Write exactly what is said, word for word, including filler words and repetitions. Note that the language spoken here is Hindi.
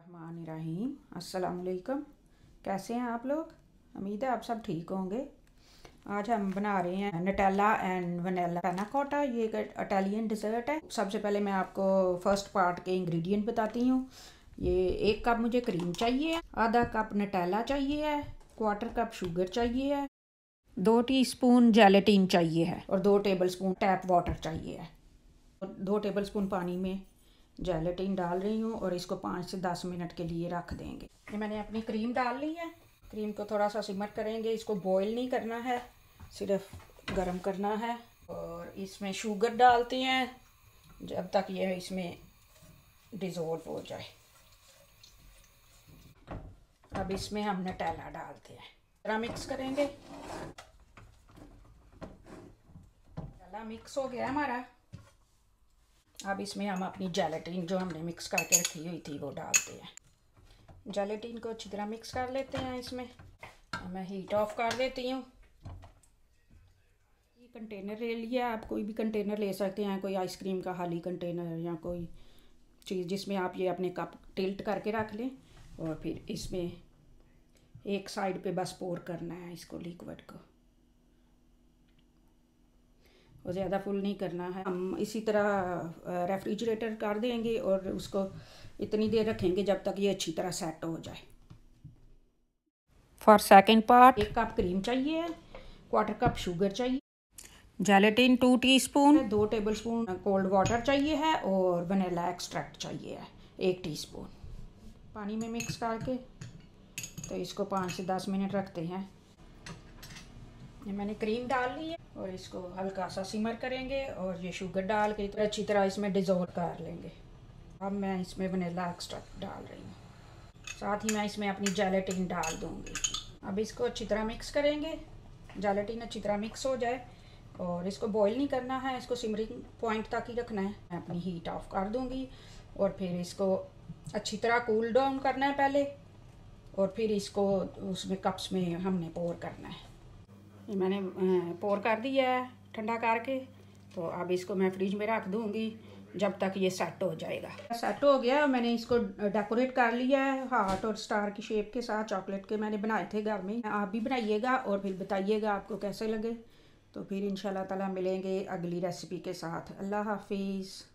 रहमानिर्रहीम। अस्सलाम वालेकुम। कैसे हैं आप लोग? उम्मीद है आप सब ठीक होंगे। आज हम बना रहे हैं नटेला एंड वनीला पैना कोटा। ये एक इटालियन डिज़र्ट है। सबसे पहले मैं आपको फर्स्ट पार्ट के इंग्रेडिएंट बताती हूँ। ये एक कप मुझे क्रीम चाहिए है, आधा कप नटेला चाहिए है, क्वार्टर कप शुगर चाहिए है, दो टीस्पून जेलेटिन चाहिए है और दो टेबलस्पून टैप वाटर चाहिए है। दो टेबलस्पून पानी में जेलेटिन डाल रही हूँ और इसको पाँच से दस मिनट के लिए रख देंगे। ये मैंने अपनी क्रीम डाल ली है। क्रीम को थोड़ा सा सिमर करेंगे। इसको बॉईल नहीं करना है, सिर्फ गरम करना है। और इसमें शुगर डालते हैं जब तक ये इसमें डिज़ोल्व हो जाए। अब इसमें हम नटेला डालते हैं, जरा मिक्स करेंगे। नटेला मिक्स हो गया हमारा। अब इसमें हम अपनी जेलेटिन जो हमने मिक्स करके रखी हुई थी वो डालते हैं। जेलेटिन को अच्छी तरह मिक्स कर लेते हैं इसमें। मैं हीट ऑफ कर देती हूँ। ये कंटेनर ले लिया, आप कोई भी कंटेनर ले सकते हैं, कोई आइसक्रीम का खाली कंटेनर या कोई चीज़ जिसमें आप ये अपने कप टिल्ट करके रख लें। और फिर इसमें एक साइड पे बस पोर करना है इसको, लिक्विड को, और ज़्यादा फुल नहीं करना है। हम इसी तरह रेफ्रिजरेटर कर देंगे और उसको इतनी देर रखेंगे जब तक ये अच्छी तरह सेट हो जाए। फॉर सेकेंड पार्ट एक कप क्रीम चाहिए, क्वार्टर कप शुगर चाहिए, जेलेटिन टू टीस्पून, दो टेबलस्पून कोल्ड वाटर चाहिए है और वनीला एक्सट्रैक्ट चाहिए है एक टीस्पून। पानी में मिक्स करके तो इसको पाँच से दस मिनट रखते हैं। ये मैंने क्रीम डाल ली है और इसको हल्का सा सिमर करेंगे और ये शुगर डाल के तो अच्छी तरह इसमें डिज़ोल्व कर लेंगे। अब मैं इसमें वनीला एक्सट्रैक्ट डाल रही हूँ, साथ ही मैं इसमें अपनी जेलेटिन डाल दूँगी। अब इसको अच्छी तरह मिक्स करेंगे। जेलेटिन अच्छी तरह मिक्स हो जाए और इसको बॉईल नहीं करना है, इसको सिमरिंग पॉइंट तक ही रखना है। मैं अपनी हीट ऑफ कर दूँगी और फिर इसको अच्छी तरह कूल डाउन करना है पहले, और फिर इसको उसमें कप्स में हमने पोर करना है। ये मैंने पोर कर दिया है ठंडा करके। तो अब इसको मैं फ्रिज में रख दूँगी जब तक ये सेट हो जाएगा। सेट हो गया। मैंने इसको डेकोरेट कर लिया है हार्ट और स्टार की शेप के साथ। चॉकलेट के मैंने बनाए थे घर में। आप भी बनाइएगा और फिर बताइएगा आपको कैसे लगे। तो फिर इंशाल्लाह ताला मिलेंगे अगली रेसिपी के साथ। अल्लाह हाफिज़।